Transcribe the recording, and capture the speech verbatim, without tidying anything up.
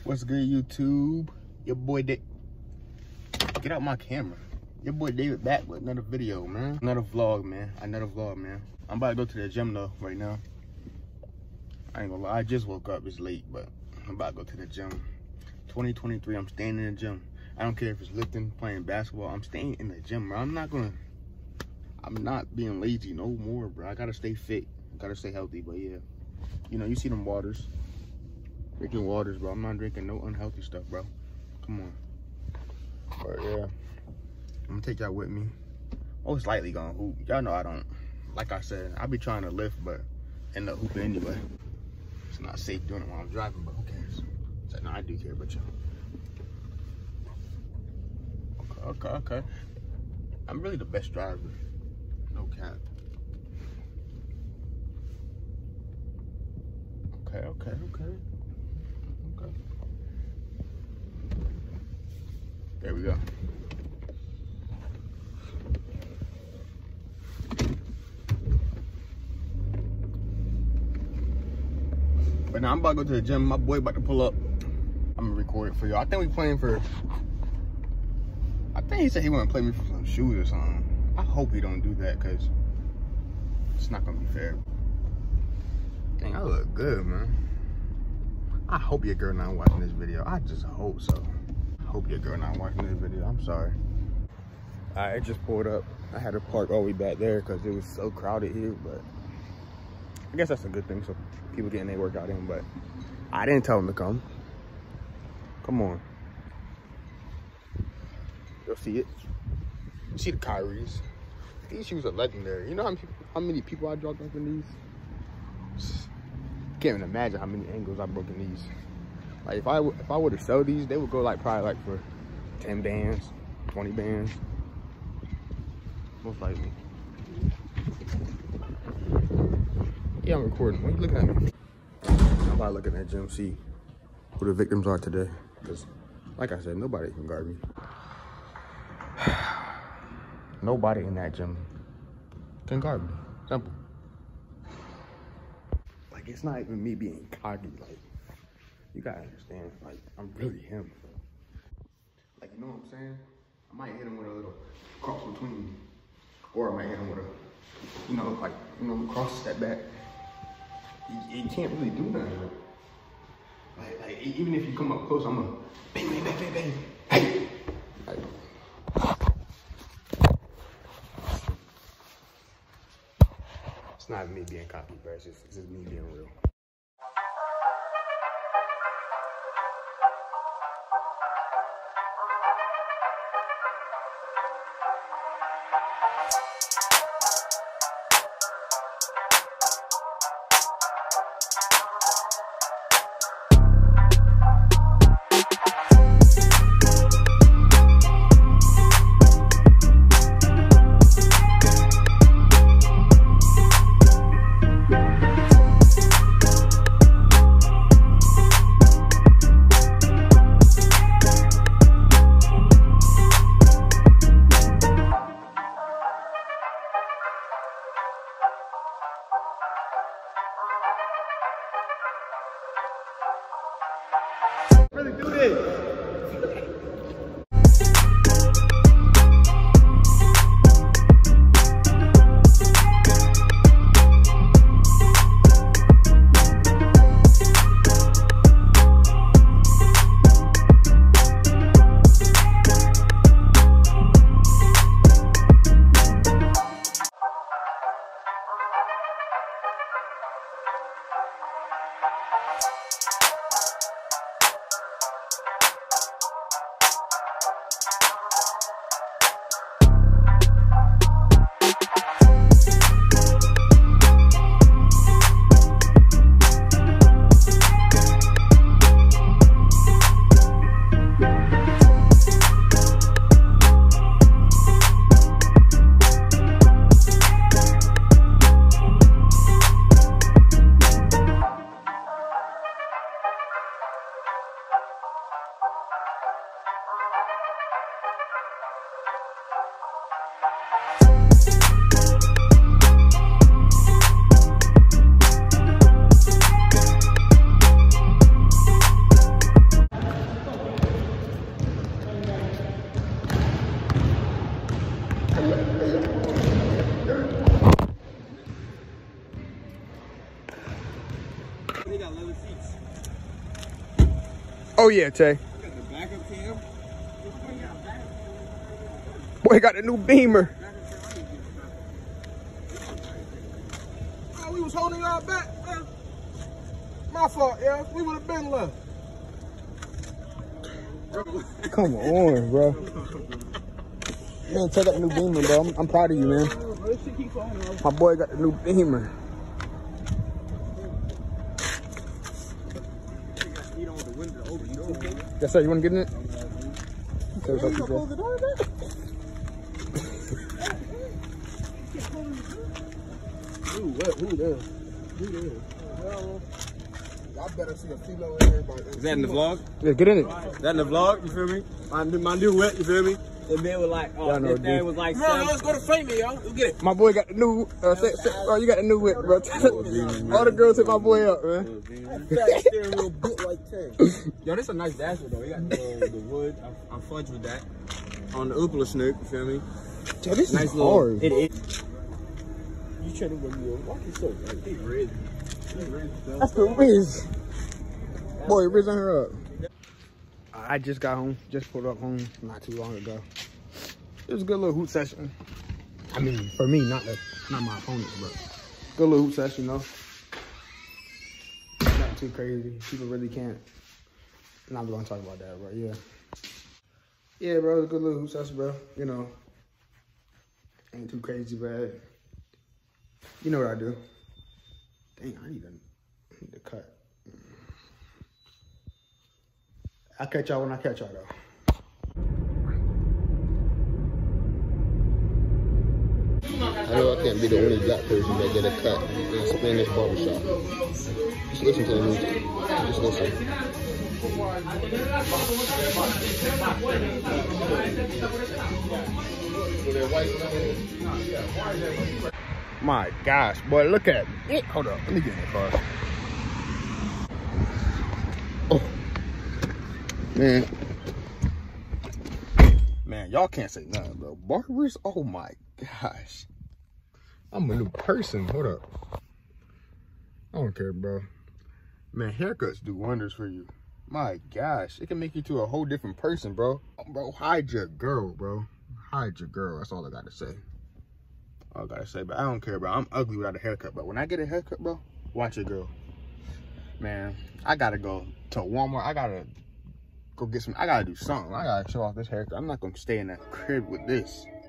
What's good, YouTube? Your boy Dave. Get out my camera. Your boy David back with another video, man. Another vlog, man. Another vlog, man. I'm about to go to the gym though right now. I ain't gonna lie, I just woke up. It's late, but I'm about to go to the gym. twenty twenty-three, I'm staying in the gym. I don't care if it's lifting, playing basketball. I'm staying in the gym, bro. I'm not gonna. I'm not being lazy no more, bro. I gotta stay fit. I gotta stay healthy, but yeah. You know, you see them waters. Drinking waters, bro. I'm not drinking no unhealthy stuff, bro. Come on. But yeah, I'm gonna take y'all with me. Most likely gonna hoop. Y'all know I don't. Like I said, I be trying to lift, but end up hooping anyway. It's not safe doing it while I'm driving, but who cares? So, no, I do care about y'all. Okay, okay, okay. I'm really the best driver. No cap. Okay, okay, okay. Okay. There we go. But now I'm about to go to the gym. My boy about to pull up. I'm gonna record it for y'all. I think we playing for. I think he said he want to play me for some shoes or something. I hope he don't do that, cause it's not gonna be fair. Dang, I look good, man. I hope your girl not watching this video. I just hope so. I hope your girl not watching this video. I'm sorry. I just pulled up. I had to park all the way back there because it was so crowded here, but I guess that's a good thing. So people getting their workout in, but I didn't tell them to come. Come on. You'll see it. You see the Kyries. These shoes are legendary. You know how many people, how many people I dropped off in these? Can't even imagine how many angles I broke in these. Like if I if I were to sell these, they would go like probably like for ten bands, twenty bands, most likely. Yeah, I'm recording. Why are you looking at me? I'm about looking at gym, see who the victims are today. Because, like I said, nobody can guard me. Nobody in that gym can guard me. Simple. Like, it's not even me being cocky. Like, you gotta understand. Like, I'm really him. Like, you know what I'm saying? I might hit him with a little cross between, or I might hit him with a, you know, like, you know, cross step back. You, you can't really do nothing. Like, like, even if you come up close, I'm gonna bang, bang, bang, bang, bang. Hey! Like, it's not me being cocky, bro. It's just, it's just me being real. Really do this. Oh yeah, Tay. Got the backup cam. Boy, got the new Beamer. Oh, we was holding y'all back, man. My fault, yeah. We would have been left. Come on, bro. Man, take out the new Beamer, bro. I'm, I'm proud of you, man. My boy got the new Beamer. Yes, sir. You want to get in it? Okay, what's up, T J? Who, what, who there? Who there? Well, y'all better see a female in here. Is that in the vlog? Yeah, get in it. Is that in the vlog? You feel me? My, my new wet, you feel me? And then was like, oh, know, this thing dude. was like, Come on, let's go to frame it, y'all. Let's get it. My boy got the new, uh, say, say, oh, you got the new whip, bro. All the girls hit my boy up, man. That steering wheel bit like ten. Yo, this a nice dashboard though. You got the, the wood. I, I fudged with that. On the Oopala Snook, you feel me? Yo, this Nice is little. hard. It is. You trying to run me over? Why you so red? He red. He red. That's the Riz. Boy, Riz on her up. I just got home, just pulled up home not too long ago. It was a good little hoot session. I mean, for me, not the, not my opponents, but good little hoot session, though. Nothing too crazy. People really can't. Not gonna talk about that, but yeah. Yeah, bro, it was a good little hoot session, bro. You know, ain't too crazy, but you know what I do. Dang, I need to, I need to cut. I'll catch y'all when I catch y'all, though. I know I can't be the only black person that get a cut in a Spanish barbershop. Just listen to the music. Just listen. My gosh, boy, look at it. Hold up, let me get in the car. Oh, man. Man, y'all can't say nothing, bro. Barbers, oh my gosh. I'm a new person. Hold up. I don't care, bro. Man, haircuts do wonders for you. My gosh, it can make you to a whole different person, bro. Bro, hide your girl, bro. Hide your girl. That's all I gotta say. All I gotta say, but I don't care, bro. I'm ugly without a haircut, but when I get a haircut, bro, watch your girl. Man, I gotta go to Walmart. I gotta go get some. I gotta do something. I gotta show off this haircut. I'm not gonna stay in that crib with this.